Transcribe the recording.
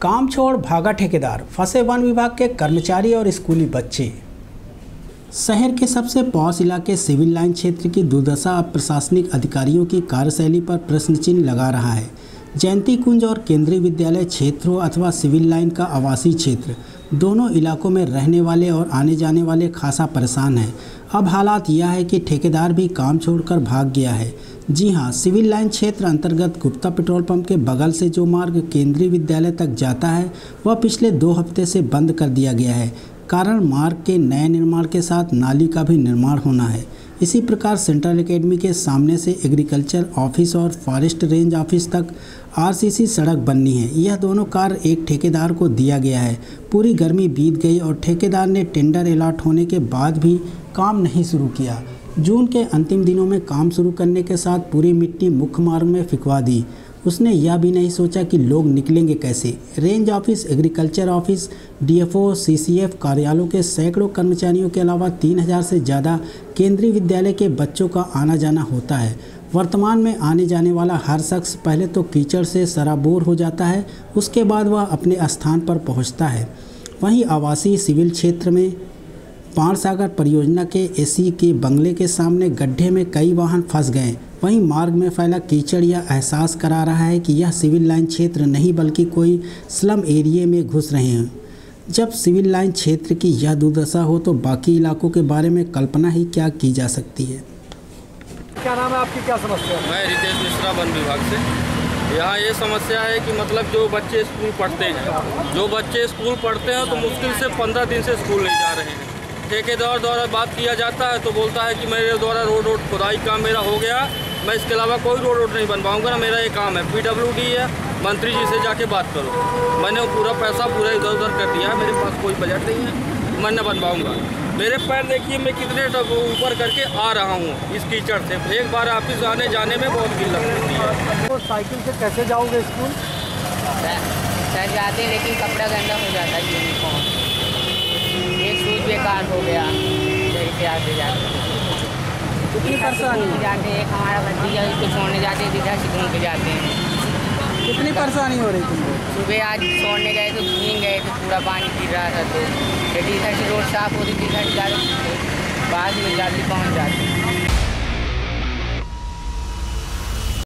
काम छोड़ भागा ठेकेदार, फंसे वन विभाग के कर्मचारी और स्कूली बच्चे। शहर के सबसे पॉश इलाके सिविल लाइन क्षेत्र की दुर्दशा अब प्रशासनिक अधिकारियों की कार्यशैली पर प्रश्न चिन्ह लगा रहा है। जयंती कुंज और केंद्रीय विद्यालय क्षेत्र हो अथवा सिविल लाइन का आवासीय क्षेत्र, दोनों इलाकों में रहने वाले और आने जाने वाले खासा परेशान हैं। अब हालात यह है कि ठेकेदार भी काम छोड़कर भाग गया है। जी हां, सिविल लाइन क्षेत्र अंतर्गत गुप्ता पेट्रोल पंप के बगल से जो मार्ग केंद्रीय विद्यालय तक जाता है वह पिछले 2 हफ्ते से बंद कर दिया गया है। कारण मार्ग के नए निर्माण के साथ नाली का भी निर्माण होना है। इसी प्रकार सेंट्रल एकेडमी के सामने से एग्रीकल्चर ऑफिस और फॉरेस्ट रेंज ऑफिस तक आरसीसी सड़क बननी है। यह दोनों कार्य एक ठेकेदार को दिया गया है। पूरी गर्मी बीत गई और ठेकेदार ने टेंडर अलॉट होने के बाद भी काम नहीं शुरू किया। जून के अंतिम दिनों में काम शुरू करने के साथ पूरी मिट्टी मुख्य मार्ग में फिकवा दी। उसने यह भी नहीं सोचा कि लोग निकलेंगे कैसे। Range office, agriculture office, DFO, CCF कार्यालयों के सैकड़ों कर्मचारियों के अलावा 3000 से ज़्यादा केंद्रीय विद्यालय के बच्चों का आना जाना होता है। वर्तमान में आने जाने वाला हर शख्स पहले तो कीचड़ से सराबोर हो जाता है, उसके बाद वह अपने स्थान पर पहुंचता है। वहीं आवासीय सिविल क्षेत्र में बाणसागर परियोजना के एसी के बंगले के सामने गड्ढे में कई वाहन फंस गए। वहीं मार्ग में फैला कीचड़ यह एहसास करा रहा है कि यह सिविल लाइन क्षेत्र नहीं बल्कि कोई स्लम एरिया में घुस रहे हैं। जब सिविल लाइन क्षेत्र की यह दुर्दशा हो तो बाकी इलाकों के बारे में कल्पना ही क्या की जा सकती है। क्या नाम है आपकी, क्या समस्या है? मैं रितेश मिश्रा, वन विभाग से। यहाँ ये समस्या है कि मतलब जो बच्चे स्कूल पढ़ते हैं तो मुश्किल से 15 दिन से स्कूल नहीं जा रहे हैं। ठेकेदार द्वारा बात किया जाता है तो बोलता है कि मेरे द्वारा रोड खुदाई काम मेरा हो गया, मैं इसके अलावा कोई रोड नहीं बनवाऊंगा ना, मेरा ये काम है। PWD है, मंत्री जी से जाके बात करो। मैंने पूरा पैसा इधर उधर कर दिया है, मेरे पास कोई बजट नहीं है, मैं न बनवाऊंगा। मेरे पैर देखिए, मैं कितने ऊपर करके आ रहा हूँ इस कीचड़ से। एक बार ऑफिस आने जाने में बहुत किल्लत होती है। तो साइकिल से कैसे जाओगे स्कूल? सर जाते हैं लेकिन कपड़ा गंदा हो जाता है, यूनिफॉर्म एक शूज बेकार हो गया, से आते जाते कितनी परेशानी जाते हैं। एक हमारा भतीजा उसको छोड़ने जाते हैं, इधर से घूम के जाते हैं। कितनी परेशानी हो रही थी? सुबह आज छोड़ने गए तो भीग गए तो पूरा पानी गिर रहा था, तो इधर से रोड साफ होती थी, इधर से बाद में जल्दी पहुँच जाते।